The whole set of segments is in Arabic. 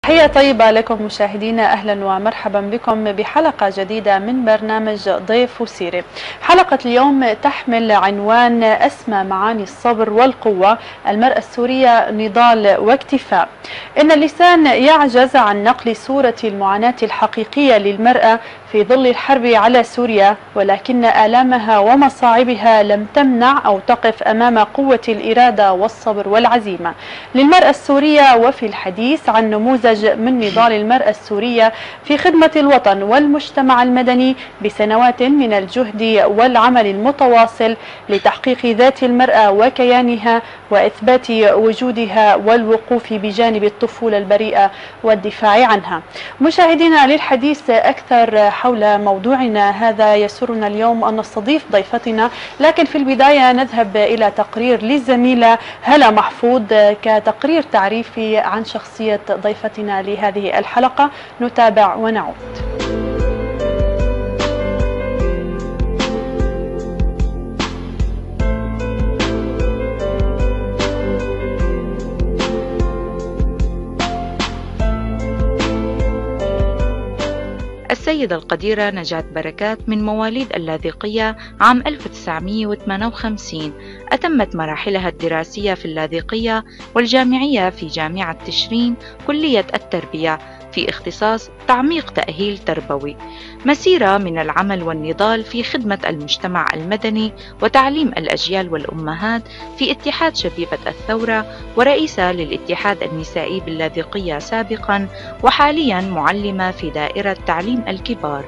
تحية طيبة لكم مشاهدينا، أهلا ومرحبا بكم بحلقة جديدة من برنامج ضيف وسيرة. حلقة اليوم تحمل عنوان أسمى معاني الصبر والقوة، المرأة السورية نضال واكتفاء. إن اللسان يعجز عن نقل صورة المعاناة الحقيقية للمرأة في ظل الحرب على سوريا، ولكن آلامها ومصاعبها لم تمنع أو تقف أمام قوة الإرادة والصبر والعزيمة للمرأة السورية. وفي الحديث عن نموذج من نضال المرأة السورية في خدمة الوطن والمجتمع المدني بسنوات من الجهد والعمل المتواصل لتحقيق ذات المرأة وكيانها وإثبات وجودها والوقوف بجانب الطفولة البريئة والدفاع عنها. مشاهدينا، للحديث أكثر حول موضوعنا هذا يسرنا اليوم أن نستضيف ضيفتنا، لكن في البداية نذهب إلى تقرير للزميلة هلا محفوظ كتقرير تعريفي عن شخصية ضيفتنا لهذه الحلقة. نتابع ونعود. السيدة القديرة نجاة بركات من مواليد اللاذقية عام 1958. أتمت مراحلها الدراسية في اللاذقية والجامعية في جامعة تشرين كلية التربية في اختصاص تعميق تأهيل تربوي. مسيرة من العمل والنضال في خدمة المجتمع المدني وتعليم الأجيال والأمهات في اتحاد شبيبة الثورة، ورئيسة للاتحاد النسائي باللاذقية سابقا، وحاليا معلمة في دائرة تعليم الكبار.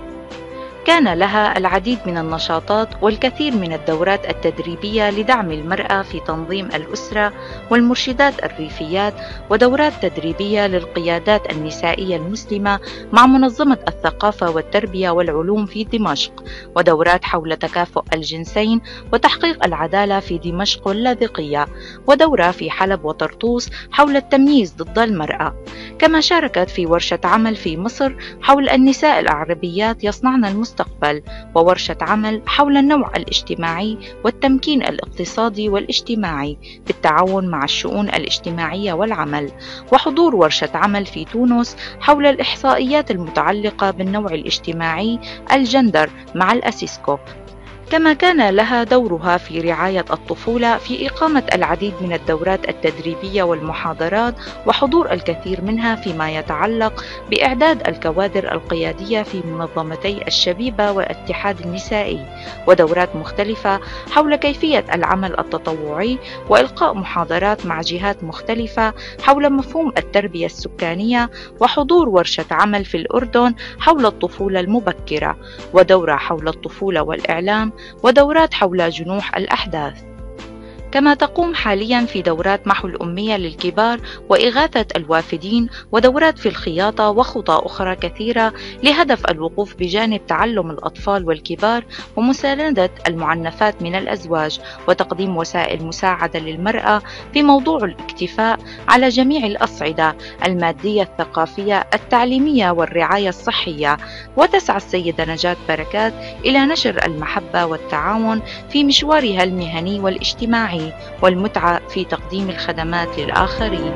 كان لها العديد من النشاطات والكثير من الدورات التدريبية لدعم المرأة في تنظيم الأسرة والمرشدات الريفيات، ودورات تدريبية للقيادات النسائية المسلمة مع منظمة الثقافة والتربية والعلوم في دمشق، ودورات حول تكافؤ الجنسين وتحقيق العدالة في دمشق واللاذقية، ودورة في حلب وطرطوس حول التمييز ضد المرأة. كما شاركت في ورشة عمل في مصر حول النساء العربيات يصنعن المستقبل، وورشة عمل حول النوع الاجتماعي والتمكين الاقتصادي والاجتماعي بالتعاون مع الشؤون الاجتماعية والعمل، وحضور ورشة عمل في تونس حول الإحصائيات المتعلقة بالنوع الاجتماعي الجندر مع الأسيسكو. كما كان لها دورها في رعاية الطفولة في إقامة العديد من الدورات التدريبية والمحاضرات، وحضور الكثير منها فيما يتعلق بإعداد الكوادر القيادية في منظمتي الشبيبة والاتحاد النسائي، ودورات مختلفة حول كيفية العمل التطوعي، وإلقاء محاضرات مع جهات مختلفة حول مفهوم التربية السكانية، وحضور ورشة عمل في الأردن حول الطفولة المبكرة، ودورة حول الطفولة والإعلام، ودورات حول جنوح الأحداث. كما تقوم حاليا في دورات محو الأمية للكبار وإغاثة الوافدين، ودورات في الخياطة، وخطى أخرى كثيرة لهدف الوقوف بجانب تعلم الأطفال والكبار ومساندة المعنفات من الأزواج، وتقديم وسائل مساعدة للمرأة في موضوع الاكتفاء على جميع الأصعدة المادية، الثقافية، التعليمية والرعاية الصحية. وتسعى السيدة نجاة بركات إلى نشر المحبة والتعاون في مشوارها المهني والاجتماعي والمتعة في تقديم الخدمات للآخرين.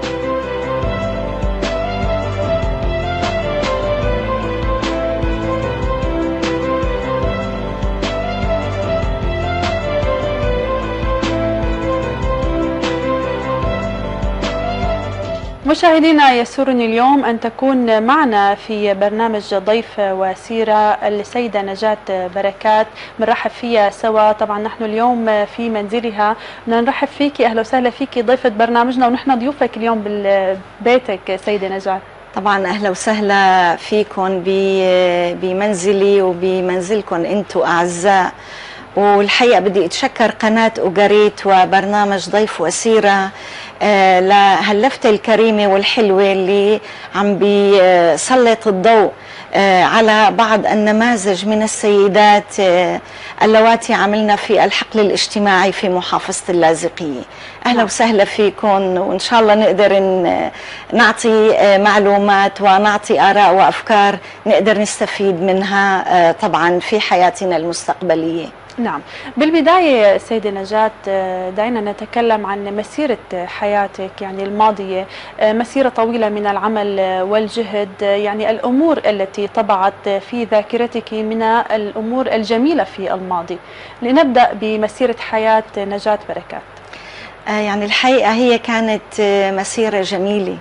مشاهدينا، يسرني اليوم أن تكون معنا في برنامج ضيف وسيرة السيدة نجاة بركات. بنرحب فيها سوا. طبعا نحن اليوم في منزلها، بدنا نرحب فيكي. أهلا وسهلا فيكي ضيفة برنامجنا، ونحن ضيوفك اليوم ببيتك سيدة نجاة. طبعا أهلا وسهلا فيكم بمنزلي وبمنزلكم أنتم أعزاء. والحقيقة بدي أتشكر قناة أوغاريت وبرنامج ضيف وسيرة لهاللفتة الكريمة والحلوة اللي عم بيسلط الضوء على بعض النماذج من السيدات اللواتي عملنا في الحقل الاجتماعي في محافظة اللاذقية. أهلا وسهلا فيكم، وإن شاء الله نقدر نعطي معلومات ونعطي آراء وأفكار نقدر نستفيد منها طبعا في حياتنا المستقبلية. نعم، بالبداية سيدة نجاة دعينا نتكلم عن مسيرة حياتك يعني الماضية، مسيرة طويلة من العمل والجهد، يعني الأمور التي طبعت في ذاكرتك من الأمور الجميلة في الماضي. لنبدأ بمسيرة حياة نجاة بركات. يعني الحقيقة هي كانت مسيرة جميلة،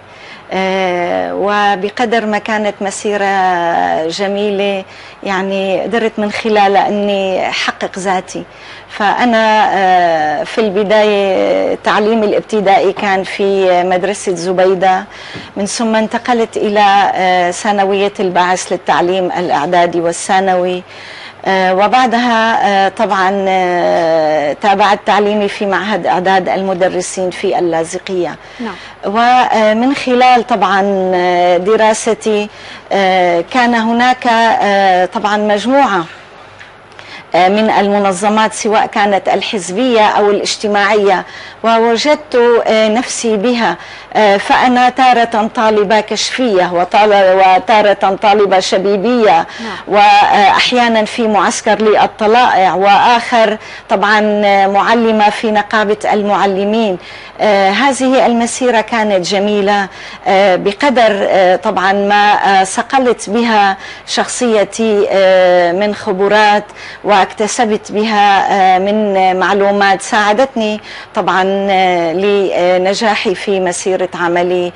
وبقدر ما كانت مسيرة جميلة يعني قدرت من خلالها أني أحقق ذاتي. فأنا في البداية تعليمي الابتدائي كان في مدرسة زبيدة، من ثم انتقلت إلى ثانوية البعث للتعليم الإعدادي والثانوي، وبعدها طبعا تابعت تعليمي في معهد إعداد المدرسين في اللاذقية. نعم. ومن خلال طبعا دراستي كان هناك طبعا مجموعة من المنظمات سواء كانت الحزبية أو الاجتماعية، ووجدت نفسي بها. فأنا تارة طالبة كشفية وتارة طالبة شبيبية، وأحيانا في معسكر للطلائع، وآخر طبعا معلمة في نقابة المعلمين. هذه المسيرة كانت جميلة بقدر طبعا ما صقلت بها شخصيتي من خبرات، واكتسبت بها من معلومات ساعدتني طبعا لنجاحي في مسيرة عملي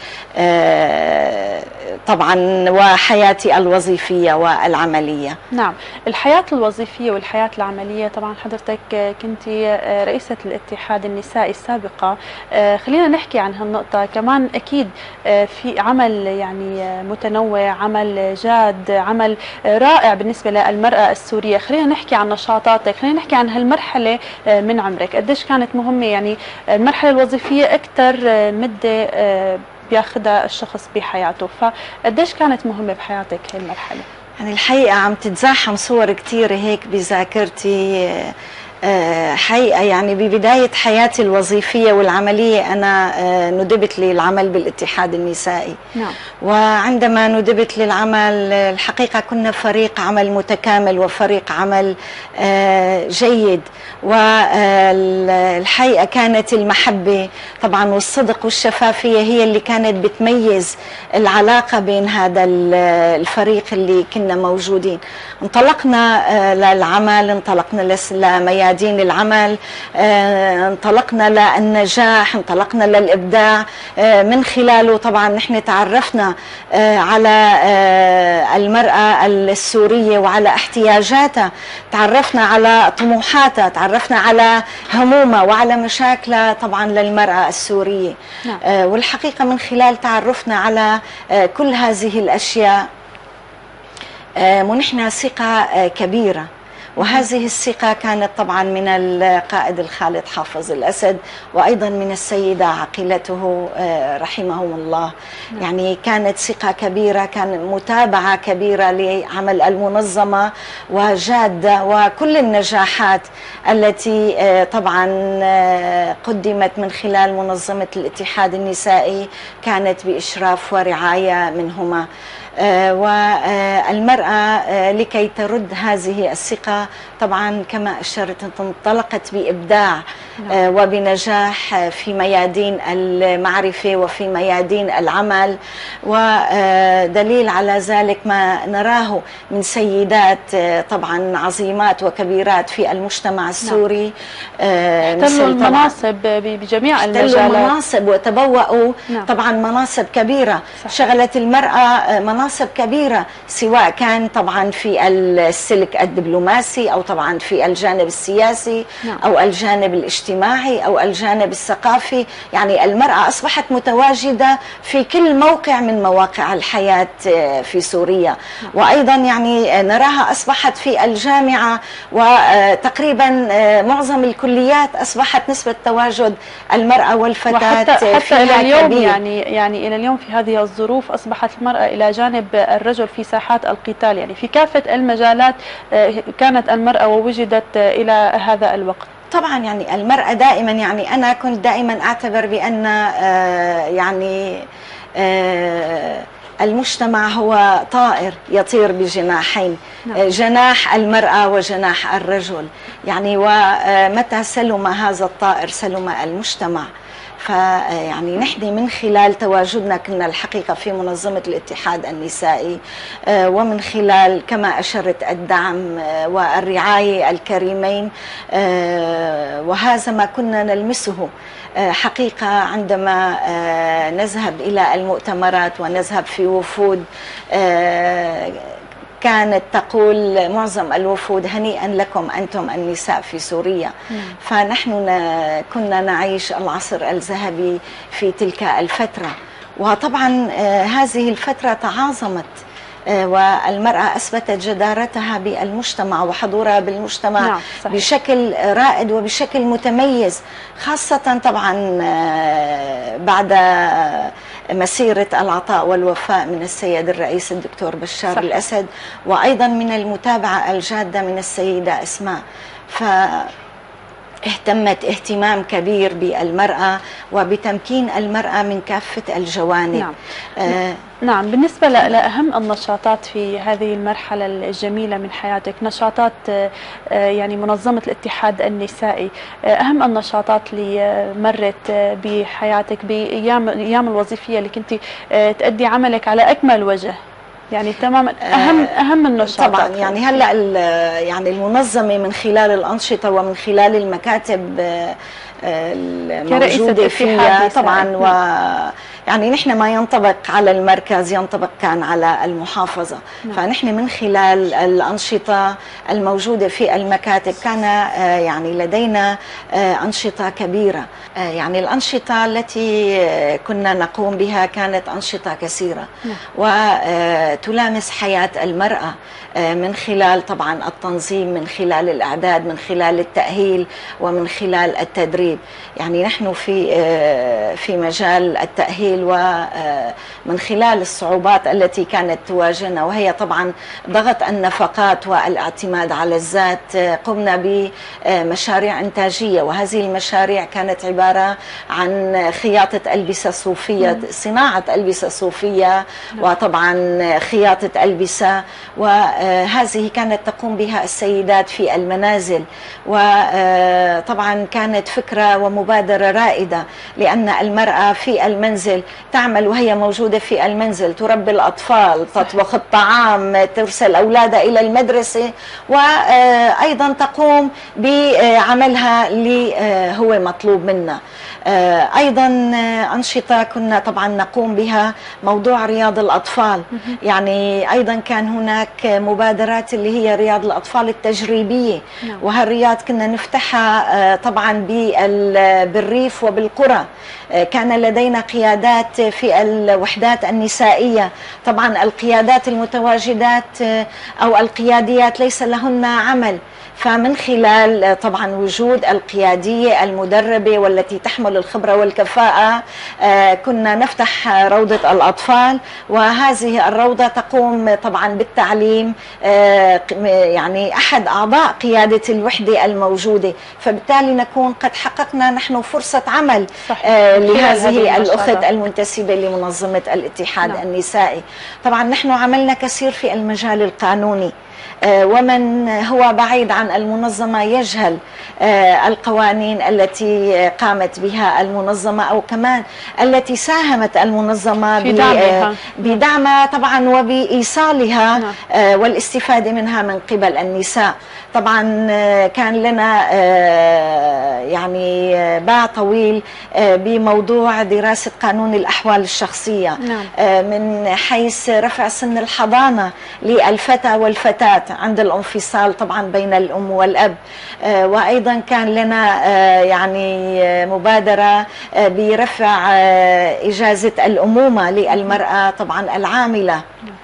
طبعا وحياتي الوظيفية والعملية. نعم، الحياة الوظيفية والحياة العملية، طبعا حضرتك كنت رئيسة الاتحاد النسائي السابقة، خلينا نحكي عن هالنقطة كمان. أكيد في عمل يعني متنوع، عمل جاد، عمل رائع بالنسبة للمرأة السورية. خلينا نحكي عن نشاطاتك، خلينا نحكي عن هالمرحلة من عمرك، قديش كانت مهمة يعني المرحلة الوظيفية أكثر مدة بياخدها الشخص بحياته، فقديش كانت مهمة بحياتك هاي المرحلة؟ يعني الحقيقة عم تتزاحم صور كتير هيك بذاكرتي. حقيقة يعني ببداية حياتي الوظيفية والعملية أنا ندبت للعمل بالاتحاد النسائي. نعم. وعندما ندبت للعمل الحقيقة كنا فريق عمل متكامل وفريق عمل جيد، والحقيقة كانت المحبة طبعا والصدق والشفافية هي اللي كانت بتميز العلاقة بين هذا الفريق اللي كنا موجودين. انطلقنا للعمل، انطلقنا لميادين العمل، انطلقنا للنجاح، انطلقنا للإبداع. من خلاله طبعا نحن تعرفنا على المرأة السورية وعلى احتياجاتها، تعرفنا على طموحاتها، تعرفنا على همومها وعلى مشاكلها طبعا للمرأة السورية. والحقيقة من خلال تعرفنا على كل هذه الأشياء منحنا ثقة كبيرة، وهذه الثقة كانت طبعا من القائد الخالد حافظ الأسد، وأيضا من السيدة عقيلته رحمهم الله. يعني كانت ثقة كبيرة، كان متابعة كبيرة لعمل المنظمة وجادة، وكل النجاحات التي طبعا قدمت من خلال منظمة الاتحاد النسائي كانت بإشراف ورعاية منهما. والمرأة لكي ترد هذه الثقة طبعا كما أشرت انطلقت بإبداع وبنجاح في ميادين المعرفة وفي ميادين العمل، ودليل على ذلك ما نراه من سيدات طبعا عظيمات وكبيرات في المجتمع السوري. احتلوا المناصب بجميع المجالات، احتلوا المناصب وتبوأوا طبعا مناصب كبيرة. صحيح. شغلت المرأة مناصب كبيرة سواء كان طبعا في السلك الدبلوماسي أو طبعا في الجانب السياسي أو الجانب الاجتماعي أو الجانب الثقافي. يعني المرأة أصبحت متواجدة في كل موقع من مواقع الحياة في سوريا. وأيضا يعني نراها أصبحت في الجامعة، وتقريبا معظم الكليات أصبحت نسبة تواجد المرأة والفتاة حتى إلى اليوم يعني إلى اليوم في هذه الظروف أصبحت المرأة إلى جانب الرجل في ساحات القتال، يعني في كافة المجالات كانت المرأة ووجدت إلى هذا الوقت. طبعا يعني المرأة دائما، يعني أنا كنت دائما أعتبر بأن يعني المجتمع هو طائر يطير بجناحين، جناح المرأة وجناح الرجل، يعني ومتى سلم هذا الطائر سلم المجتمع. فيعني نحن من خلال تواجدنا كنا الحقيقة في منظمة الاتحاد النسائي، ومن خلال كما أشرت الدعم والرعاية الكريمين، وهذا ما كنا نلمسه حقيقة عندما نذهب إلى المؤتمرات ونذهب في وفود. كانت تقول معظم الوفود: هنيئا لكم أنتم النساء في سوريا. فنحن كنا نعيش العصر الذهبي في تلك الفترة، وطبعا هذه الفترة تعاظمت، والمرأة أثبتت جدارتها بالمجتمع وحضورها بالمجتمع بشكل رائد وبشكل متميز، خاصة طبعا بعد مسيرة العطاء والوفاء من السيد الرئيس الدكتور بشار الأسد، وأيضا من المتابعة الجادة من السيدة أسماء. اهتمت اهتمام كبير بالمرأة وبتمكين المرأة من كافة الجوانب. نعم. بالنسبة لأهم النشاطات في هذه المرحلة الجميلة من حياتك، نشاطات يعني منظمة الاتحاد النسائي، أهم النشاطات اللي مرت بحياتك بأيام الوظيفية اللي كنت تأدي عملك على أكمل وجه، يعني تماما أهم النشاطات. طبعا يعني هلا يعني المنظمة من خلال الأنشطة ومن خلال المكاتب الموجودة فيها طبعا، يعني نحن ما ينطبق على المركز ينطبق كان على المحافظة. فنحن من خلال الأنشطة الموجودة في المكاتب كان يعني لدينا أنشطة كبيرة. يعني الأنشطة التي كنا نقوم بها كانت أنشطة كثيرة وتلامس حياة المرأة، من خلال طبعا التنظيم، من خلال الإعداد، من خلال التأهيل، ومن خلال التدريب. يعني نحن في مجال التأهيل ومن خلال الصعوبات التي كانت تواجهنا، وهي طبعا ضغط النفقات والاعتماد على الذات، قمنا بمشاريع إنتاجية، وهذه المشاريع كانت عبارة عن خياطة ألبسة صوفية، صناعة ألبسة صوفية، وطبعا خياطة ألبسة، وهذه كانت تقوم بها السيدات في المنازل. وطبعا كانت فكرة ومبادرة رائدة، لأن المرأة في المنزل تعمل وهي موجودة في المنزل، تربي الأطفال، تطبخ الطعام، ترسل أولادها إلى المدرسة، وأيضا تقوم بعملها اللي هو مطلوب منا. أيضا أنشطة كنا طبعا نقوم بها، موضوع رياض الأطفال. يعني أيضا كان هناك مبادرات اللي هي رياض الأطفال التجريبية، وهالرياض كنا نفتحها طبعا بالريف وبالقرى. كان لدينا قيادات في الوحدات النسائية، طبعا القيادات المتواجدات أو القياديات ليس لهن عمل، فمن خلال طبعا وجود القيادية المدربة والتي تحمل الخبرة والكفاءة كنا نفتح روضة الأطفال، وهذه الروضة تقوم طبعا بالتعليم يعني أحد أعضاء قيادة الوحدة الموجودة، فبالتالي نكون قد حققنا نحن فرصة عمل لهذه الأخت المنتسبة لمنظمة الاتحاد النسائي. طبعا نحن عملنا كثير في المجال القانوني، ومن هو بعيد عن المنظمة يجهل القوانين التي قامت بها المنظمة، أو كمان التي ساهمت المنظمة بدعمها طبعا وبإيصالها والاستفادة منها من قبل النساء. طبعا كان لنا يعني باع طويل بموضوع دراسة قانون الأحوال الشخصية، من حيث رفع سن الحضانة للفتى والفتاة عند الانفصال طبعا بين الأم والأب. وأيضا كان لنا يعني مبادرة برفع إجازة الأمومة للمرأة طبعا العاملة.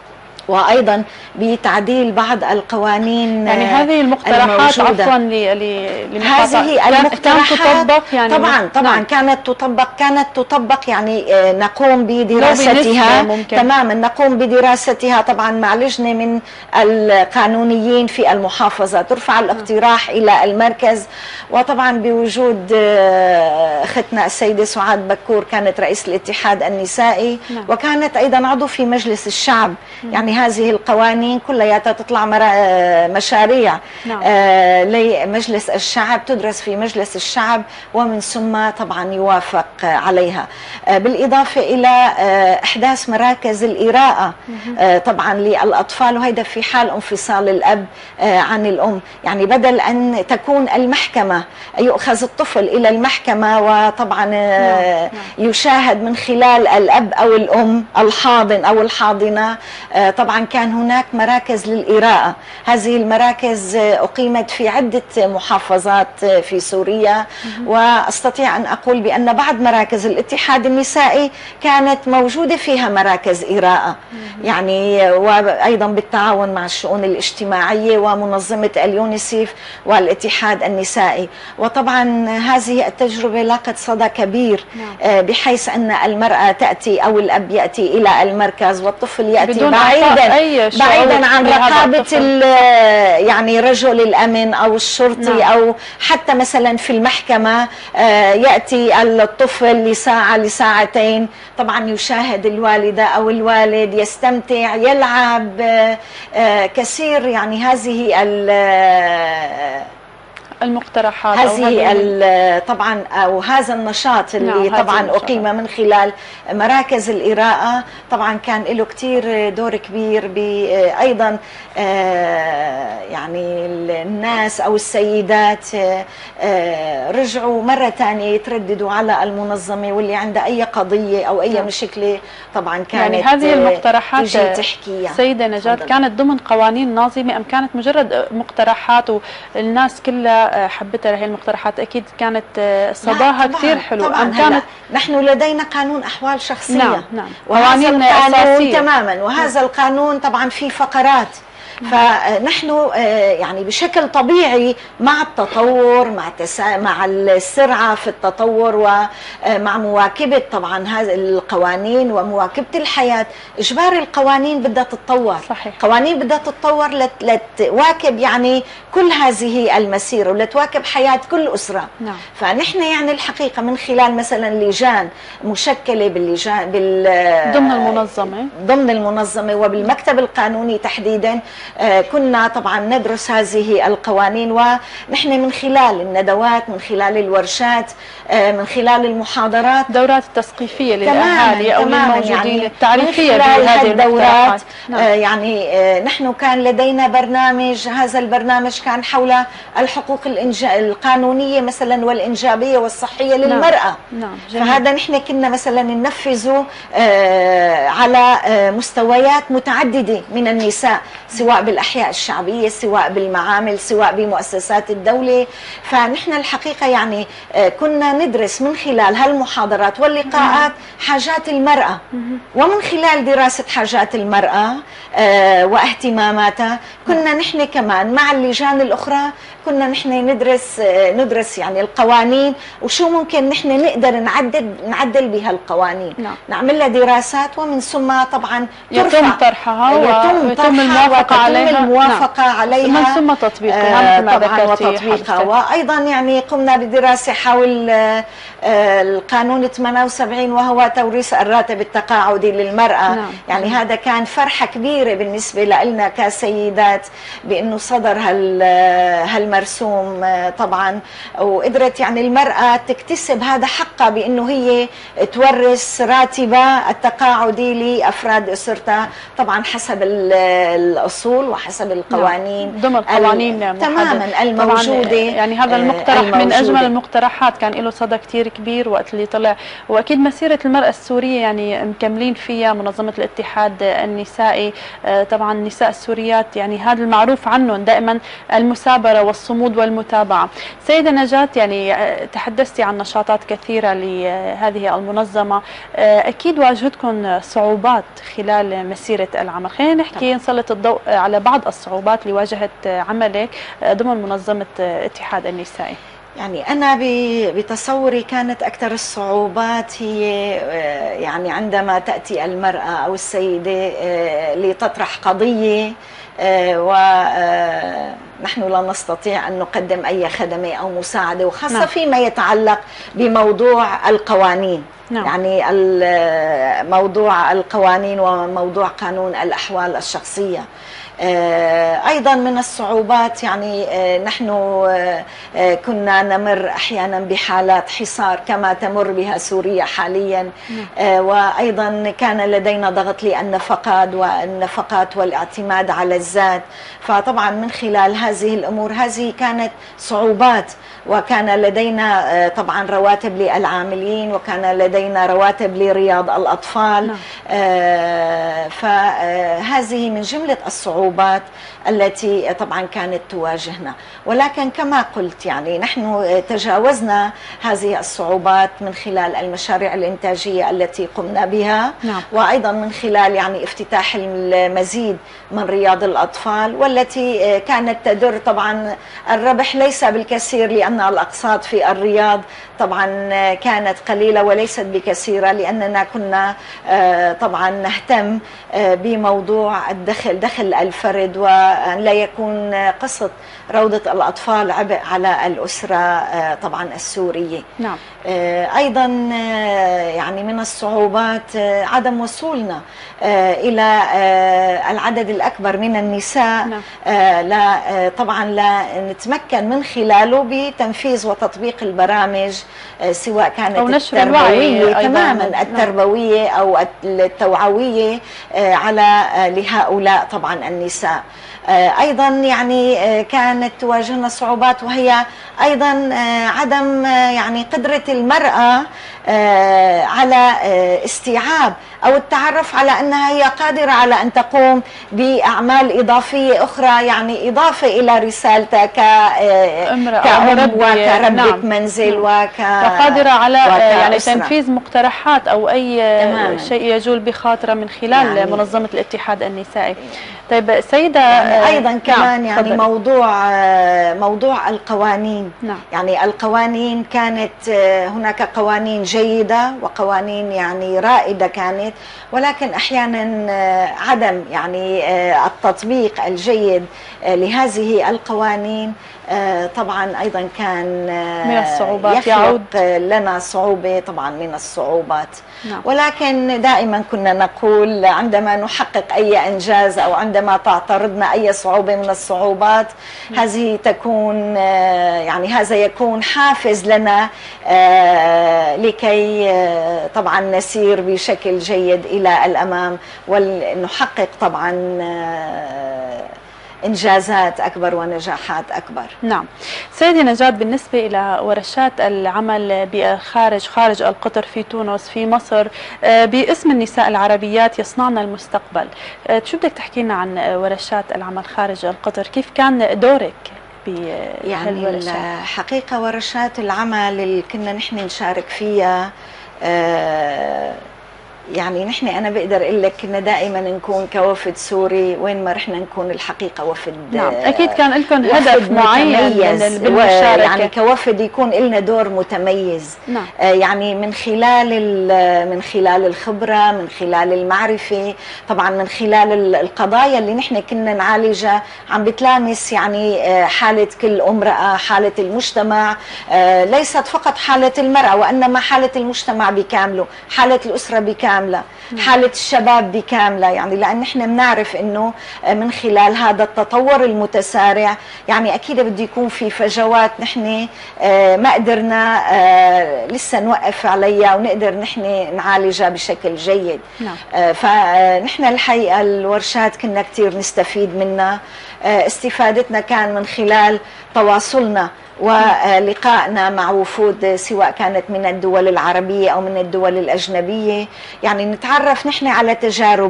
وأيضا بتعديل بعض القوانين. يعني هذه المقترحات عفوا هذه المقترحات تطبق يعني طبعا كانت تطبق يعني نقوم بدراستها تماما، نقوم بدراستها طبعا مع لجنة من القانونيين في المحافظة، ترفع الاقتراح إلى المركز، وطبعا بوجود أختنا السيدة سعاد بكور كانت رئيس الاتحاد النسائي، وكانت أيضا عضو في مجلس الشعب. يعني هذه القوانين كلياتها تطلع مشاريع لمجلس الشعب، تدرس في مجلس الشعب ومن ثم طبعا يوافق عليها. بالإضافة إلى إحداث مراكز الإراءة طبعا للأطفال، وهذا في حال انفصال الأب عن الأم. يعني بدل أن تكون المحكمة يؤخذ الطفل إلى المحكمة وطبعا يشاهد من خلال الأب أو الأم الحاضن أو الحاضنة، طبعا كان هناك مراكز للإراءة. هذه المراكز أقيمت في عدة محافظات في سوريا، وأستطيع أن أقول بأن بعض مراكز الاتحاد النسائي كانت موجودة فيها مراكز إراءة، يعني وأيضا بالتعاون مع الشؤون الاجتماعية ومنظمة اليونيسيف والاتحاد النسائي. وطبعا هذه التجربة لاقت صدى كبير، بحيث أن المرأة تأتي أو الأب يأتي إلى المركز والطفل يأتي بعيدا عن رقابة يعني رجل الأمن أو الشرطي أو حتى مثلا في المحكمة يأتي الطفل لساعة لساعتين، طبعا يشاهد الوالدة أو الوالد، يستمتع، يلعب كثير. يعني هذه المقترحات هذه طبعا او هذا النشاط اللي طبعا اقيم من خلال مراكز الإراءة، طبعا كان له كثير دور كبير ايضا يعني الناس او السيدات رجعوا مرة ثانية يترددوا على المنظمة، واللي عندها اي قضية او اي مشكلة طبعا كانت يعني هذه المقترحات تحكيها. سيدة نجاة كانت ضمن قوانين ناظمة أم كانت مجرد مقترحات والناس كلها حبتها لهي المقترحات؟ أكيد كانت صداها كثير حلو. طبعا كانت نحن لدينا قانون أحوال شخصية، نعم. قوانين أساسية تماما، وهذا القانون طبعا فيه فقرات. فنحن يعني بشكل طبيعي مع التطور، مع السرعة في التطور، ومع مواكبة طبعا هذه القوانين ومواكبة الحياة، إجبار القوانين بدها تتطور. صحيح. قوانين بدها تتطور لتواكب يعني كل هذه المسيرة ولتواكب حياة كل أسرة. نعم. فنحن يعني الحقيقة من خلال مثلا لجان مشكلة ضمن المنظمة وبالمكتب القانوني تحديدا، كنا طبعا ندرس هذه القوانين، ونحن من خلال الندوات، من خلال الورشات، من خلال المحاضرات، دورات التثقيفية للأهالي أو للموجودين يعني التعريفية بهذه الدورات. يعني نحن كان لدينا برنامج، هذا البرنامج كان حول الحقوق القانونية مثلا والإنجابية والصحية للمرأة. فهذا نحن كنا مثلا ننفذه على مستويات متعددة من النساء، سواء بالأحياء الشعبية، سواء بالمعامل، سواء بمؤسسات الدولة. فنحن الحقيقة يعني كنا ندرس من خلال هالمحاضرات واللقاءات حاجات المرأة، ومن خلال دراسة حاجات المرأة واهتماماتها كنا نحن كمان مع اللجان الأخرى كنا نحن ندرس يعني القوانين وشو ممكن نحن نقدر نعدل بها القوانين. نعمل لها دراسات، ومن ثم طبعا يتم طرحها ويتم الموافقة عليها من ثم تطبيقها طبعا وتطبيقها. وأيضا يعني قمنا بدراسة حول القانون 78 وهو توريث الراتب التقاعدي للمرأة. يعني هذا كان فرحة كبيرة بالنسبة لنا كسيدات بأنه صدر هالمرسوم طبعا، وقدرت يعني المرأة تكتسب هذا حقها بأنه هي تورث راتبها التقاعدي لأفراد أسرتها، طبعا حسب الأصول وحسب القوانين ضمن القوانين تماما الموجودة. يعني هذا المقترح من أجمل المقترحات، كان له صدى كتير كبير وقت اللي طلع، وأكيد مسيرة المرأة السورية يعني مكملين فيها منظمة الاتحاد النسائي. طبعا النساء السوريات يعني هذا المعروف عنهم دائما المثابرة والصبر الصمود والمتابعة. سيدة نجاة، يعني تحدثتي عن نشاطات كثيرة لهذه المنظمة، أكيد واجهتكم صعوبات خلال مسيرة العمل. خلينا نحكي نسلط الضوء على بعض الصعوبات اللي واجهت عملك ضمن منظمة اتحاد النسائي. يعني أنا بتصوري كانت أكثر الصعوبات هي يعني عندما تأتي المرأة أو السيدة لتطرح قضية ونحن لا نستطيع أن نقدم أي خدمة أو مساعدة، وخاصة فيما يتعلق بموضوع القوانين. نعم. يعني موضوع القوانين وموضوع قانون الأحوال الشخصية. أيضا من الصعوبات يعني نحن كنا نمر أحيانا بحالات حصار كما تمر بها سوريا حاليا. وأيضا كان لدينا ضغط والنفقات والاعتماد على الذات. فطبعا من خلال هذه الأمور هذه كانت صعوبات، وكان لدينا طبعا رواتب للعاملين، وكان لدينا رواتب لرياض الأطفال. فهذه من جملة الصعوبات التي طبعا كانت تواجهنا. ولكن كما قلت يعني نحن تجاوزنا هذه الصعوبات من خلال المشاريع الإنتاجية التي قمنا بها. نعم. وأيضا من خلال يعني افتتاح المزيد من رياض الأطفال، والتي كانت تدر طبعا الربح ليس بالكثير، لأن الأقساط في الرياض طبعا كانت قليلة وليست بكثيرة، لأننا كنا طبعا نهتم بموضوع دخل الفرد، وأن لا يكون قسط روضة الأطفال عبء على الأسرة طبعا السورية. نعم. أيضا يعني من الصعوبات عدم وصولنا إلى العدد الأكبر من النساء. نعم. طبعا لا نتمكن من خلاله بتنفيذ وتطبيق البرامج، سواء كانت أو نشر الوعي تماما التربوية أو التوعوية على لهؤلاء طبعا النساء. أيضا يعني كانت تواجهنا صعوبات، وهي أيضا عدم يعني قدرة المرأة على استيعاب أو التعرف على أنها هي قادرة على أن تقوم بأعمال إضافية أخرى، يعني إضافة إلى رسالتها كأم وكربة. نعم. منزل وقادرة على يعني تنفيذ مقترحات أو أي شيء يجول بخاطرة من خلال يعني منظمة الاتحاد النسائي. طيب سيدة، أيضا كمان يعني موضوع القوانين. نعم. يعني القوانين كانت هناك قوانين جيدة وقوانين يعني رائدة كانت، ولكن أحيانا عدم يعني التطبيق الجيد لهذه القوانين طبعا أيضا كان من الصعوبات، يخلق لنا صعوبة طبعا من الصعوبات. نعم. ولكن دائما كنا نقول عندما نحقق أي إنجاز أو عندما تعترضنا أي صعوبة من الصعوبات، هذه تكون يعني هذا يكون حافز لنا لكي طبعا نسير بشكل جيد إلى الأمام ونحقق طبعا إنجازات أكبر ونجاحات أكبر. نعم. سيدي نجاة، بالنسبة إلى ورشات العمل خارج القطر، في تونس، في مصر، باسم النساء العربيات يصنعن المستقبل، شو بدك تحكي لنا عن ورشات العمل خارج القطر؟ كيف كان دورك يعني الحقيقة ورشات العمل اللي كنا نحن نشارك فيها يعني نحن أنا بقدر أقول لك كنا دائما نكون كوفد سوري، وين ما رحنا نكون الحقيقة وفد. نعم. أكيد كان لكم هدف معين بالمشاركة، يعني كوفد يكون لنا دور متميز. نعم. يعني من خلال الخبرة، من خلال المعرفة، طبعا من خلال القضايا اللي نحن كنا نعالجها عم بتلامس يعني حالة كل امرأة، حالة المجتمع، ليست فقط حالة المرأة وإنما حالة المجتمع بكامله، حالة الأسرة بكامله، حالة الشباب بكاملة. يعني لأن نحن بنعرف إنه من خلال هذا التطور المتسارع يعني أكيد بده يكون في فجوات نحن ما قدرنا لسه نوقف عليها ونقدر نحن نعالجها بشكل جيد. فنحن الحقيقة الورشات كنا كتير نستفيد منها. استفادتنا كان من خلال تواصلنا ولقائنا مع وفود سواء كانت من الدول العربية أو من الدول الأجنبية، يعني نتعرف نحن على تجاربهم،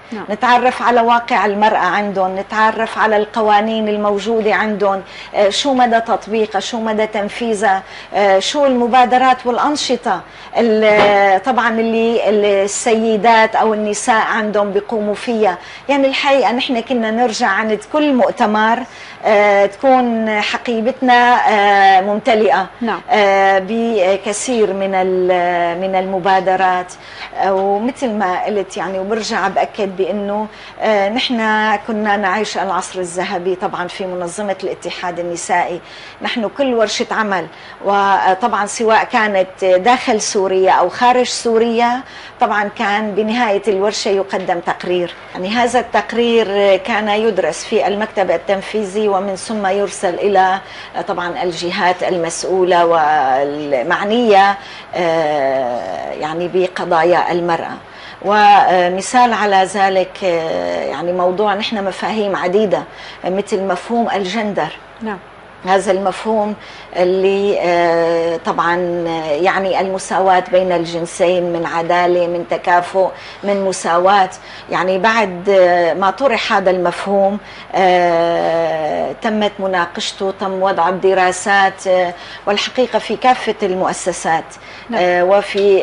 نتعرف على واقع المرأة عندهم، نتعرف على القوانين الموجودة عندهم، شو مدى تطبيقها، شو مدى تنفيذها، شو المبادرات والأنشطة طبعا اللي السيدات أو النساء عندهم بيقوموا فيها. يعني الحقيقة نحن كنا نرجع عند كل مؤتمر تكون حقيبتنا ممتلئة بكثير من المبادرات. ومثل ما قلت يعني وبرجع بأكد بأنه نحن كنا نعيش العصر الذهبي طبعا في منظمة الاتحاد النسائي. نحن كل ورشة عمل وطبعا سواء كانت داخل سوريا أو خارج سوريا طبعا كان بنهاية الورشة يقدم تقرير. يعني هذا التقرير كان يدرس في المكتب التنفيذي ومن ثم يرسل إلى طبعا الجهات المسؤولة والمعنية يعني بقضايا المرأة. ومثال على ذلك يعني موضوع نحن مفاهيم عديدة مثل مفهوم الجندر. نعم. هذا المفهوم اللي طبعا يعني المساواة بين الجنسين، من عدالة، من تكافؤ، من مساواة. يعني بعد ما طرح هذا المفهوم تمت مناقشته، تم وضع الدراسات والحقيقة في كافة المؤسسات وفي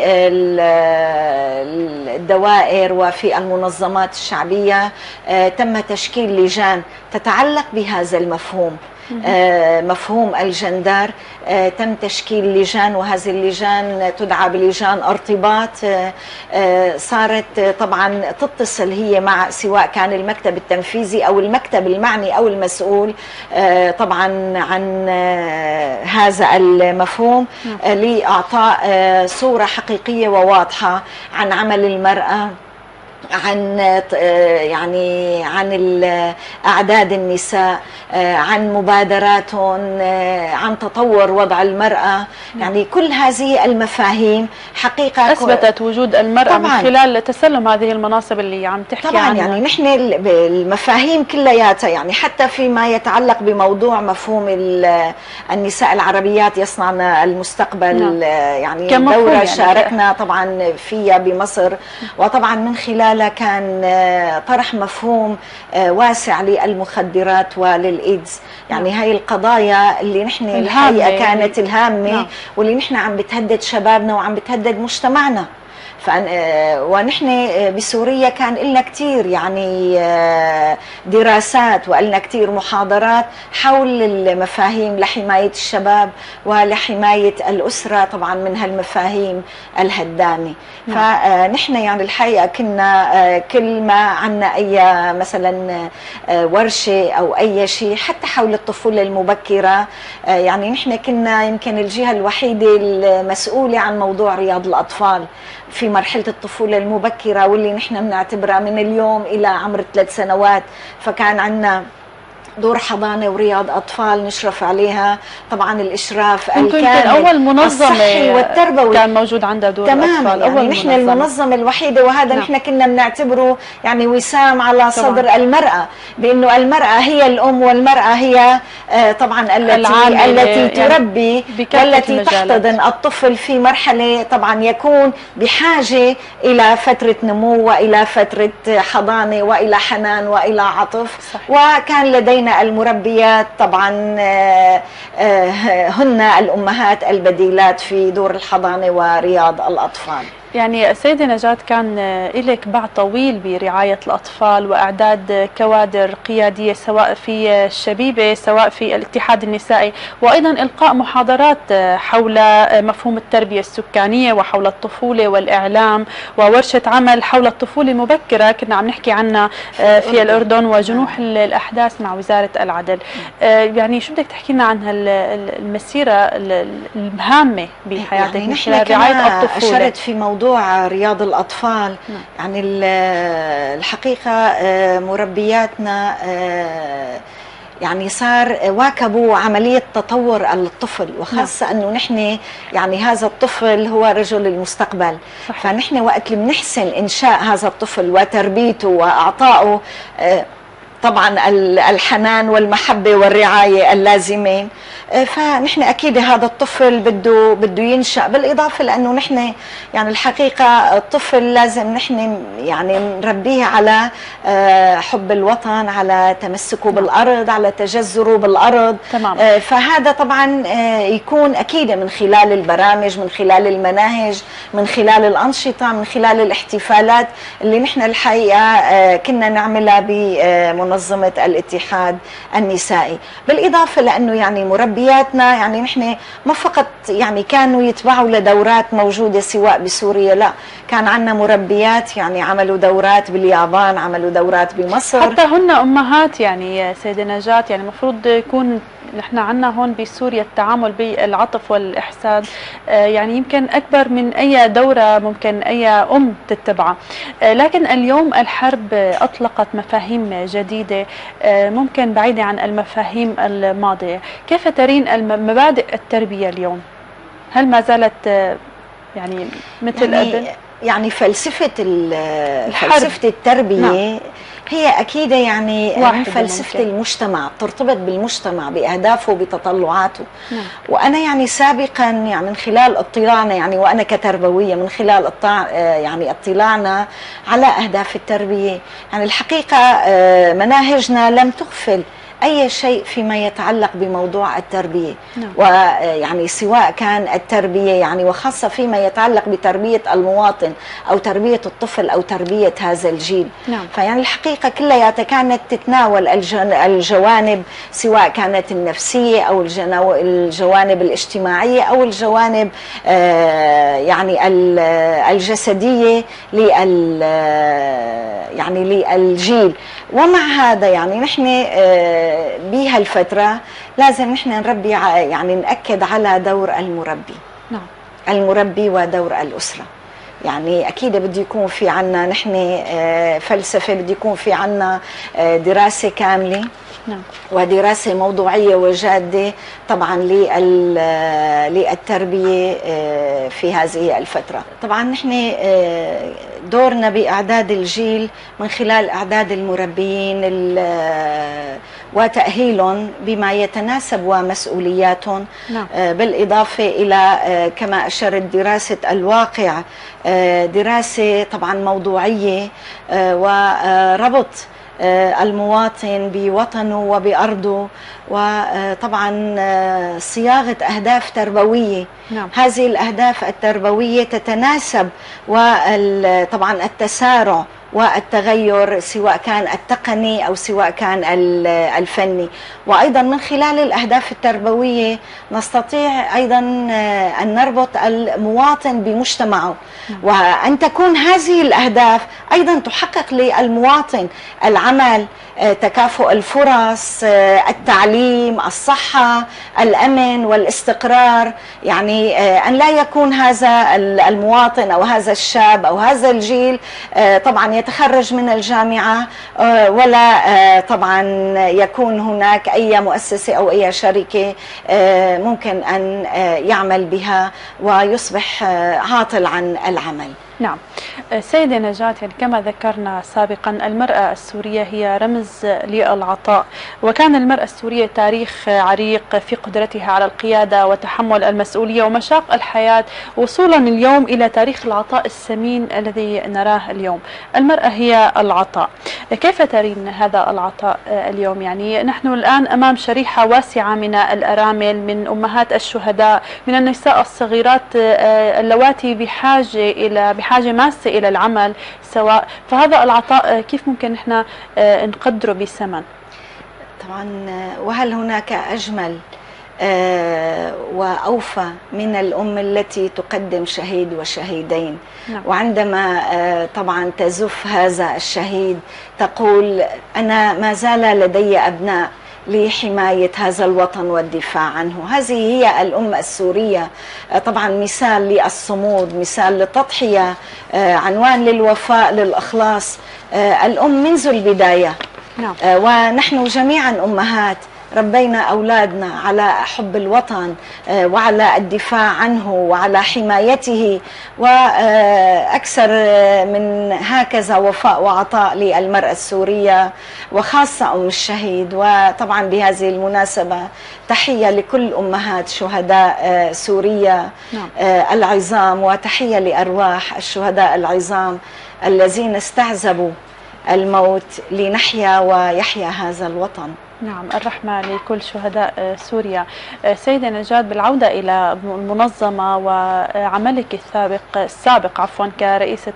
الدوائر وفي المنظمات الشعبية تم تشكيل لجان تتعلق بهذا المفهوم. مفهوم الجندر تم تشكيل لجان، وهذه اللجان تدعى بلجان ارتباط. صارت طبعا تتصل هي مع سواء كان المكتب التنفيذي او المكتب المعني او المسؤول طبعا عن هذا المفهوم لاعطاء صورة حقيقية وواضحة عن عمل المرأة، عن يعني عن أعداد النساء، عن مبادراتهم، عن تطور وضع المرأة. يعني كل هذه المفاهيم حقيقة أثبتت وجود المرأة من خلال تسلم هذه المناصب اللي عم تحكي طبعا عنها. يعني نحن المفاهيم كلياتها يعني حتى فيما يتعلق بموضوع مفهوم النساء العربيات يصنعن المستقبل. يعني دورة يعني شاركنا طبعا فيها بمصر، وطبعا من خلال كان طرح مفهوم واسع للمخدرات وللإيدز. يعني هاي القضايا اللي نحن الحقيقة كانت الهامة واللي نحن عم بتهدد شبابنا وعم بتهدد مجتمعنا. ونحن بسوريا كان لنا كتير يعني دراسات وقلنا كتير محاضرات حول المفاهيم لحماية الشباب ولحماية الأسرة طبعا من هالمفاهيم الهدامة. فنحن يعني الحقيقة كنا كل ما عنا أي مثلا ورشة أو أي شيء حتى حول الطفولة المبكرة، يعني نحن كنا يمكن الجهة الوحيدة المسؤولة عن موضوع رياض الأطفال في مرحلة الطفولة المبكرة، واللي نحن بنعتبرها من اليوم إلى عمر 3 سنوات. فكان عندنا دور حضانة ورياض أطفال نشرف عليها. طبعا الإشراف الكامل أول منظمة والتربوي كان موجود عندها دور الأطفال. يعني نحن المنظمة الوحيدة، وهذا نحن كنا بنعتبره يعني وسام على صدر المرأة، بأنه المرأة هي الأم والمرأة هي طبعا التي تربي والتي تحتضن الطفل في مرحلة طبعا يكون بحاجة إلى فترة نمو وإلى فترة حضانة وإلى حنان وإلى عطف. وكان لدينا المربيات طبعا هن الأمهات البديلات في دور الحضانة ورياض الأطفال. يعني سيدة نجاة كان لك باع طويل برعاية الأطفال وإعداد كوادر قيادية سواء في الشبيبة سواء في الاتحاد النسائي، وأيضا إلقاء محاضرات حول مفهوم التربية السكانية وحول الطفولة والإعلام، وورشة عمل حول الطفولة المبكرة كنا عم نحكي عنها في الأردن، وجنوح الأحداث مع وزارة العدل. يعني شو بدك تحكي لنا عن المسيرة الهامة بحياتك من خلال رعاية الطفولة؟ أشرت في موضوع رياض الأطفال. يعني الحقيقة مربياتنا يعني صار واكبوا عملية تطور الطفل، وخاصة أنه نحن يعني هذا الطفل هو رجل المستقبل. فنحن وقت اللي بنحسن إنشاء هذا الطفل وتربيته وأعطائه طبعا الحنان والمحبة والرعاية اللازمين. فنحن أكيد هذا الطفل بده ينشأ، بالإضافة لأنه نحن يعني الحقيقة الطفل لازم نحن يعني نربيه على حب الوطن، على تمسكه بالأرض، على تجذره بالأرض. تمام. فهذا طبعا يكون أكيد من خلال البرامج، من خلال المناهج، من خلال الأنشطة، من خلال الاحتفالات اللي نحن الحقيقة كنا نعملها بمنظمة الاتحاد النسائي. بالإضافة لأنه يعني مربياتنا يعني نحن ما فقط يعني كانوا يتبعوا لدورات موجودة سواء بسوريا، لا، كان عندنا مربيات يعني عملوا دورات باليابان، عملوا دورات بمصر، حتى هن أمهات. يعني سيدة نجاة يعني المفروض يكون نحن عندنا هون بسوريا التعامل بالعطف والإحسان يعني يمكن أكبر من أي دورة ممكن أي أم تتبعها. لكن اليوم الحرب أطلقت مفاهيم جديدة ممكن بعيدة عن المفاهيم الماضية. كيف ترين مبادئ التربية اليوم؟ هل ما زالت يعني مثل قبل؟ يعني فلسفة التربية نعم. هي أكيد يعني فلسفة المجتمع، بترتبط بالمجتمع بأهدافه وبتطلعاته. نعم. وأنا يعني سابقا يعني من خلال اطلاعنا يعني وأنا كتربوية من خلال يعني اطلاعنا على أهداف التربية، يعني الحقيقة مناهجنا لم تغفل أي شيء فيما يتعلق بموضوع التربية. نعم. ويعني سواء كان التربية يعني وخاصة فيما يتعلق بتربية المواطن أو تربية الطفل أو تربية هذا الجيل. نعم. فيعني الحقيقة كلياتها كانت تتناول الجوانب سواء كانت النفسية أو الجوانب الاجتماعية أو الجوانب يعني الجسدية يعني للجيل. ومع هذا يعني نحن بهالفترة لازم نحن نربي يعني نأكد على دور المربي. نعم. المربي ودور الأسرة. يعني أكيد بده يكون في عنا نحن فلسفة، بده يكون في عنا دراسة كاملة. نعم. ودراسة موضوعية وجادة طبعا للتربية في هذه الفترة. طبعا نحن دورنا بإعداد الجيل من خلال إعداد المربيين وتأهيلهم بما يتناسب ومسؤولياتهم. نعم. بالإضافة إلى كما أشرت دراسة الواقع، دراسة طبعا موضوعية وربط المواطن بوطنه وبأرضه، وطبعا صياغة أهداف تربوية. نعم. هذه الأهداف التربوية تتناسب وطبعا التسارع والتغير سواء كان التقني أو سواء كان الفني. وأيضا من خلال الأهداف التربوية نستطيع أيضا أن نربط المواطن بمجتمعه، وأن تكون هذه الأهداف أيضا تحقق للمواطن العمل، تكافؤ الفرص، التعليم، الصحة، الأمن والاستقرار. يعني أن لا يكون هذا المواطن أو هذا الشاب أو هذا الجيل طبعا يتخرج من الجامعة ولا طبعا يكون هناك أي مؤسسة أو أي شركة ممكن أن يعمل بها ويصبح عاطل عن العمل. نعم. سيدة نجاة يعني كما ذكرنا سابقا المرأة السورية هي رمز للعطاء، وكان المرأة السورية تاريخ عريق في قدرتها على القيادة وتحمل المسؤولية ومشاق الحياة وصولا اليوم إلى تاريخ العطاء الثمين الذي نراه اليوم. المرأة هي العطاء. كيف ترين هذا العطاء اليوم؟ يعني نحن الآن أمام شريحة واسعة من الأرامل، من أمهات الشهداء، من النساء الصغيرات اللواتي بحاجة ماسة إلى العمل سواء. فهذا العطاء كيف ممكن نحن نقدره بثمن؟ طبعا وهل هناك أجمل وأوفى من الأم التي تقدم شهيد وشهيدين. نعم. وعندما طبعا تزف هذا الشهيد تقول أنا ما زال لدي أبناء لحماية هذا الوطن والدفاع عنه. هذه هي الأم السورية، طبعا مثال للصمود، مثال للتضحية، عنوان للوفاء للإخلاص. الأم منذ البداية. نعم. ونحن جميعا أمهات ربينا أولادنا على حب الوطن وعلى الدفاع عنه وعلى حمايته، وأكثر من هكذا وفاء وعطاء للمرأة السورية وخاصة أم الشهيد. وطبعا بهذه المناسبة تحية لكل أمهات شهداء سوريا العظام، وتحية لأرواح الشهداء العظام الذين استعذبوا الموت لنحيا ويحيا هذا الوطن. نعم، الرحمة لكل شهداء سوريا. سيدة نجاة، بالعودة إلى المنظمة وعملك السابق كرئيسة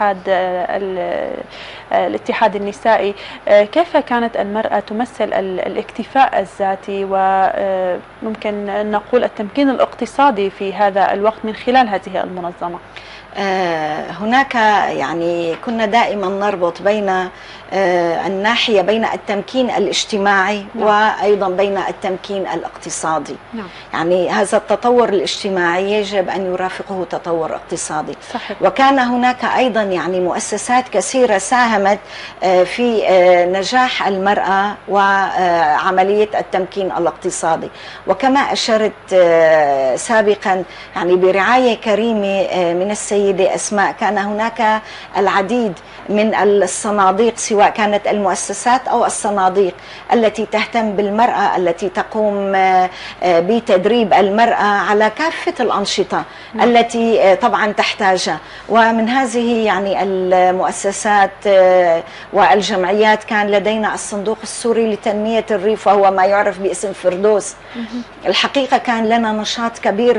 الاتحاد النسائي، كيف كانت المرأة تمثل الاكتفاء الذاتي وممكن نقول التمكين الاقتصادي في هذا الوقت من خلال هذه المنظمة؟ هناك يعني كنا دائما نربط بين الناحية بين التمكين الاجتماعي وأيضا بين التمكين الاقتصادي. يعني هذا التطور الاجتماعي يجب أن يرافقه تطور اقتصادي. صحيح. وكان هناك أيضا يعني مؤسسات كثيرة ساهمت في نجاح المرأة وعملية التمكين الاقتصادي. وكما أشرت سابقا يعني برعاية كريمة من السيدة أسماء، كان هناك العديد من الصناديق، سواء كانت المؤسسات أو الصناديق التي تهتم بالمرأة، التي تقوم بتدريب المرأة على كافة الأنشطة التي طبعا تحتاجها. ومن هذه يعني المؤسسات والجمعيات كان لدينا الصندوق السوري لتنمية الريف، وهو ما يعرف باسم فردوس. الحقيقة كان لنا نشاط كبير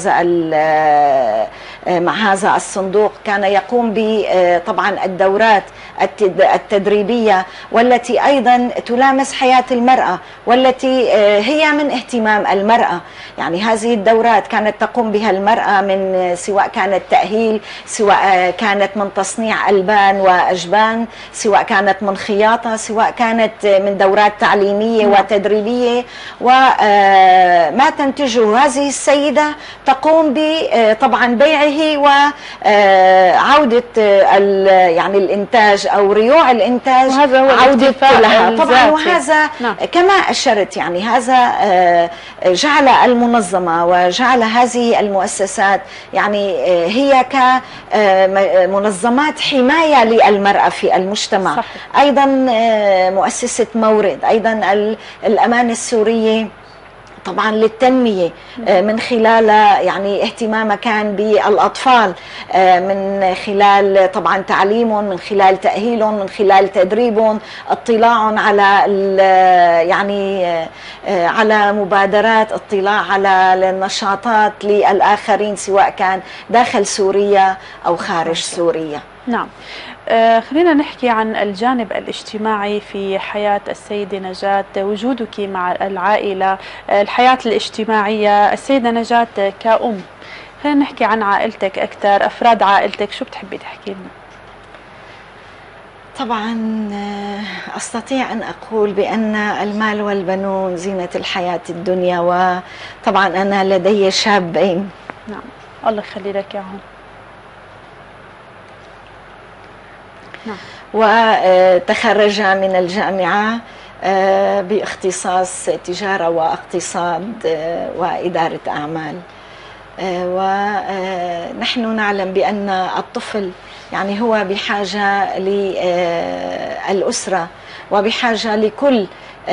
مع هذا الصندوق، كان يقوم طبعا الدورات التدريبية والتي أيضا تلامس حياة المرأة والتي هي من اهتمام المرأة. يعني هذه الدورات كانت تقوم بها المرأة من سواء كانت تأهيل، سواء كانت من تصنيع ألبان وأجبان، سواء كانت من خياطة، سواء كانت من دورات تعليمية وتدريبية. وما تنتجه هذه السيدة تقوم طبعا بيعه وعودة يعني الإنتاج أو ريوع الإنتاج، وهذا هو عودة لها طبعا. وهذا كما أشرت يعني هذا جعل المنظمة وجعل هذه المؤسسات يعني هي كمنظمات حماية للمرأة في المجتمع. صحيح. أيضا مؤسسة مورد، أيضا الأمانة السورية طبعا للتنمية من خلال يعني اهتمامها كان بالأطفال، من خلال طبعا تعليمهم، من خلال تأهيلهم، من خلال تدريبهم، اطلاع على يعني على مبادرات، اطلاع على النشاطات للآخرين سواء كان داخل سوريا أو خارج سوريا. نعم. خلينا نحكي عن الجانب الاجتماعي في حياة السيدة نجاة، وجودك مع العائلة، الحياة الاجتماعية. السيدة نجاة كأم، خلينا نحكي عن عائلتك أكثر، أفراد عائلتك، شو بتحبي تحكي لنا؟ طبعا أستطيع أن أقول بأن المال والبنون زينة الحياة الدنيا، وطبعا أنا لدي شابين. نعم، الله يخلي لك إياهم. نعم. وتخرجا من الجامعة باختصاص تجارة واقتصاد وإدارة أعمال. ونحن نعلم بأن الطفل يعني هو بحاجة للأسرة وبحاجة لكل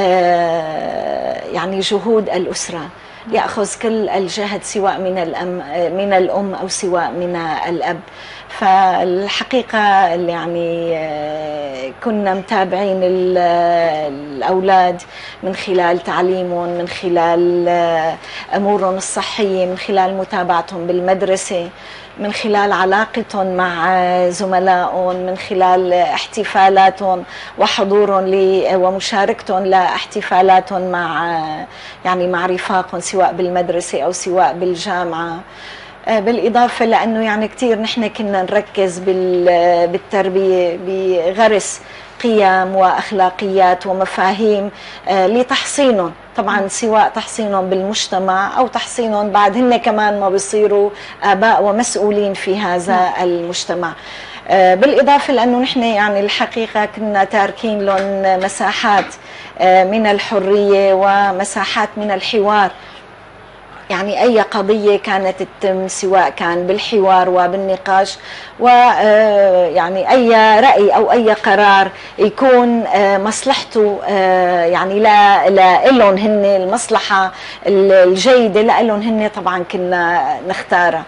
يعني جهود الأسرة، يأخذ كل الجهد سواء من الأم أو سواء من الأب. فالحقيقة يعني كنا متابعين الأولاد من خلال تعليمهم، من خلال أمورهم الصحية، من خلال متابعتهم بالمدرسة، من خلال علاقتهم مع زملائهم، من خلال احتفالاتهم وحضورهم ومشاركتهم لاحتفالاتهم مع رفاقهم سواء بالمدرسة أو سواء بالجامعة. بالإضافة لأنه يعني كتير نحن كنا نركز بالتربية بغرس قيم وأخلاقيات ومفاهيم لتحصينهم، طبعا سواء تحصينهم بالمجتمع أو تحصينهم بعد هن كمان ما بيصيروا آباء ومسؤولين في هذا المجتمع. بالإضافة لأنه نحن يعني الحقيقة كنا تاركين لهم مساحات من الحرية ومساحات من الحوار. يعني أي قضية كانت تتم سواء كان بالحوار وبالنقاش، ويعني أي رأي أو أي قرار يكون مصلحته يعني لا لهم هن المصلحة الجيدة لا لهم هن، طبعا كنا نختارها.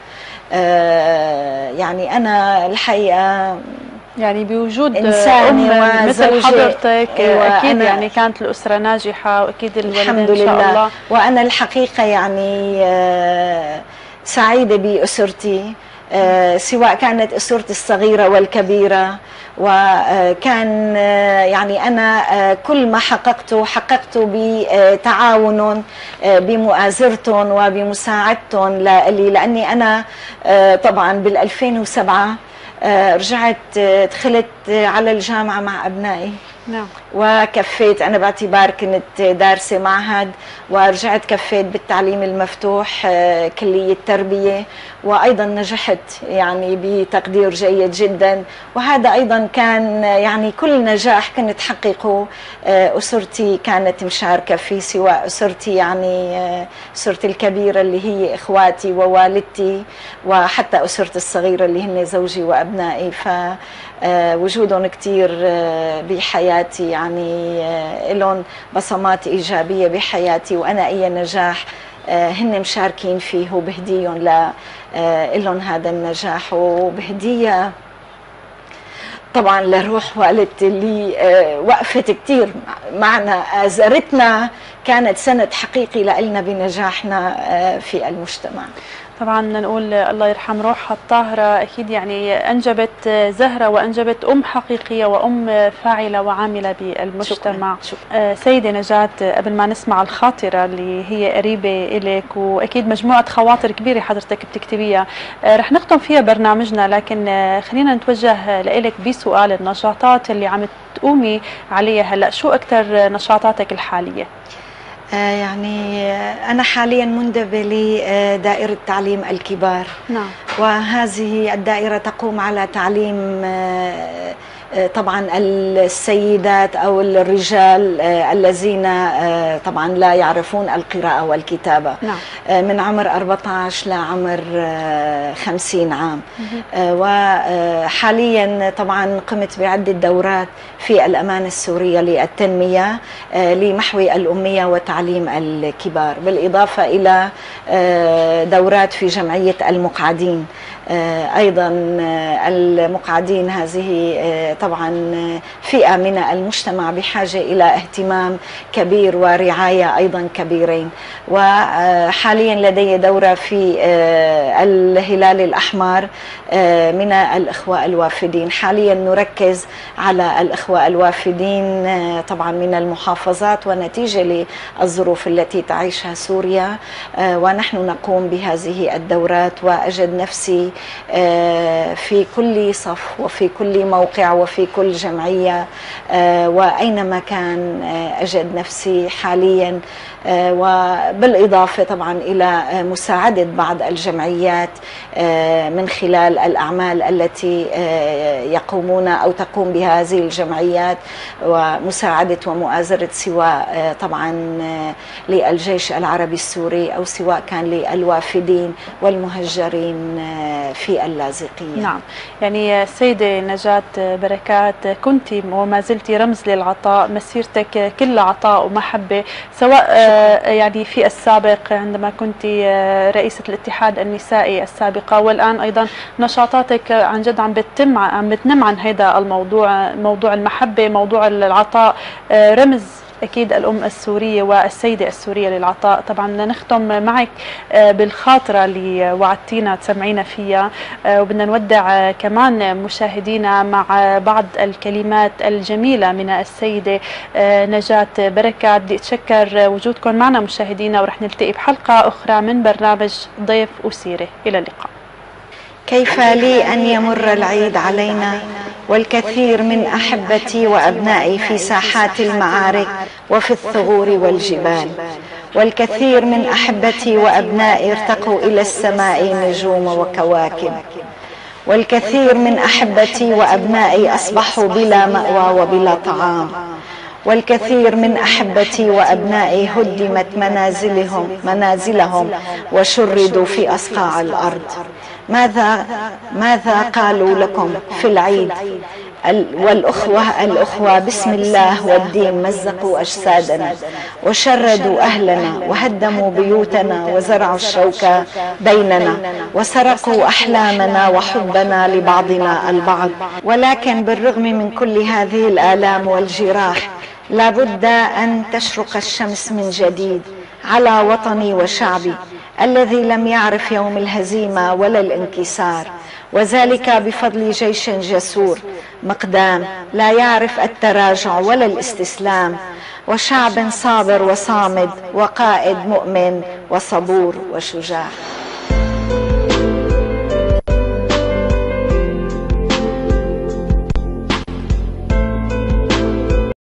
يعني أنا الحقيقة يعني بوجود أم مثل حضرتك أكيد يعني كانت الأسرة ناجحة، وأكيد الوالدين الحمد لله. إن شاء الله. وأنا الحقيقة يعني سعيدة بأسرتي، سواء كانت أسرتي الصغيرة والكبيرة، وكان يعني أنا كل ما حققته بتعاونهم، بمؤازرتهم وبمساعدتهم لي، لأني أنا طبعا بال2007 رجعت دخلت على الجامعة مع أبنائي. نعم. وكفيت، أنا باعتبار كنت دارسة معهد، ورجعت كفيت بالتعليم المفتوح كلية تربية، وأيضا نجحت يعني بتقدير جيد جدا. وهذا أيضا كان يعني كل نجاح كنت حققه أسرتي كانت مشاركة فيه، سواء أسرتي يعني أسرتي الكبيرة اللي هي إخواتي ووالدتي، وحتى أسرتي الصغيرة اللي هن زوجي وأبنائي. فوجودهم كتير بحياتي يعني لهم بصمات إيجابية بحياتي، وأنا أي نجاح هن مشاركين فيه وبهديهم لهم هذا النجاح. وبهدية طبعا لروح والدتي اللي وقفت كتير معنا، آزرتنا، كانت سند حقيقي لنا بنجاحنا في المجتمع. طبعا نقول الله يرحم روحها الطاهرة، أكيد يعني أنجبت زهرة وأنجبت أم حقيقية وأم فاعلة وعاملة بالمجتمع. شكرا. سيدة نجاة، قبل ما نسمع الخاطرة اللي هي قريبة إليك، وأكيد مجموعة خواطر كبيرة حضرتك بتكتبيها رح نختم فيها برنامجنا، لكن خلينا نتوجه لإلك بسؤال النشاطات اللي عم تقومي عليها هلأ. شو أكثر نشاطاتك الحالية؟ يعني أنا حاليا منتبه لدائرة تعليم الكبار. نعم. وهذه الدائرة تقوم على تعليم طبعا السيدات أو الرجال الذين طبعا لا يعرفون القراءة والكتابة. نعم. من عمر 14 لعمر 50 عام. وحاليا طبعا قمت بعدة دورات في الأمانة السورية للتنمية لمحو الأمية وتعليم الكبار، بالإضافة إلى دورات في جمعية المقعدين. أيضا المقعدين هذه طبعا فئة من المجتمع بحاجة إلى اهتمام كبير ورعاية أيضا كبيرين. وحاليا لدي دورة في الهلال الأحمر من الإخوة الوافدين. حاليا نركز على الإخوة الوافدين طبعا من المحافظات، ونتيجة للظروف التي تعيشها سوريا ونحن نقوم بهذه الدورات. وأجد نفسي في كل صف وفي كل موقع وفي كل جمعية وأينما كان أجد نفسي حاليا. وبالإضافة طبعا إلى مساعدة بعض الجمعيات من خلال الأعمال التي يقومون أو تقوم بها هذه الجمعيات، ومساعدة ومؤازرة سواء طبعا للجيش العربي السوري أو سواء كان للوافدين والمهجرين في اللاذقية. نعم، يعني السيدة نجاة بركات، كنت وما زلت رمز للعطاء، مسيرتك كلها عطاء ومحبة، سواء يعني في السابق عندما كنت رئيسة الاتحاد النسائي السابقة، والآن أيضا نشاطاتك عن جد عم بتنم عن هذا الموضوع، موضوع المحبة، موضوع العطاء، رمز أكيد الأم السورية والسيدة السورية للعطاء. طبعا نختم معك بالخاطرة اللي وعدتينا تسمعينا فيها، وبدنا نودع كمان مشاهدينا مع بعض الكلمات الجميلة من السيدة نجاة بركات. بدي أتشكر وجودكم معنا مشاهدينا، ورح نلتقي بحلقة أخرى من برنامج ضيف وسيرة. إلى اللقاء. كيف لي أن يمر العيد علينا والكثير من أحبتي وأبنائي في ساحات المعارك وفي الثغور والجبال، والكثير من أحبتي وأبنائي ارتقوا إلى السماء نجوم وكواكب، والكثير من أحبتي وأبنائي أصبحوا بلا مأوى وبلا طعام، والكثير من أحبتي وأبنائي هدمت منازلهم وشردوا في أصقاع الأرض. ماذا قالوا لكم في العيد؟ الأخوة بسم الله والدين مزقوا أجسادنا وشردوا أهلنا وهدموا بيوتنا وزرعوا الشوكة بيننا وسرقوا أحلامنا وحبنا لبعضنا البعض. ولكن بالرغم من كل هذه الآلام والجراح لابد أن تشرق الشمس من جديد على وطني وشعبي الذي لم يعرف يوم الهزيمة ولا الانكسار، وذلك بفضل جيش جسور مقدام لا يعرف التراجع ولا الاستسلام، وشعب صابر وصامد، وقائد مؤمن وصبور وشجاع.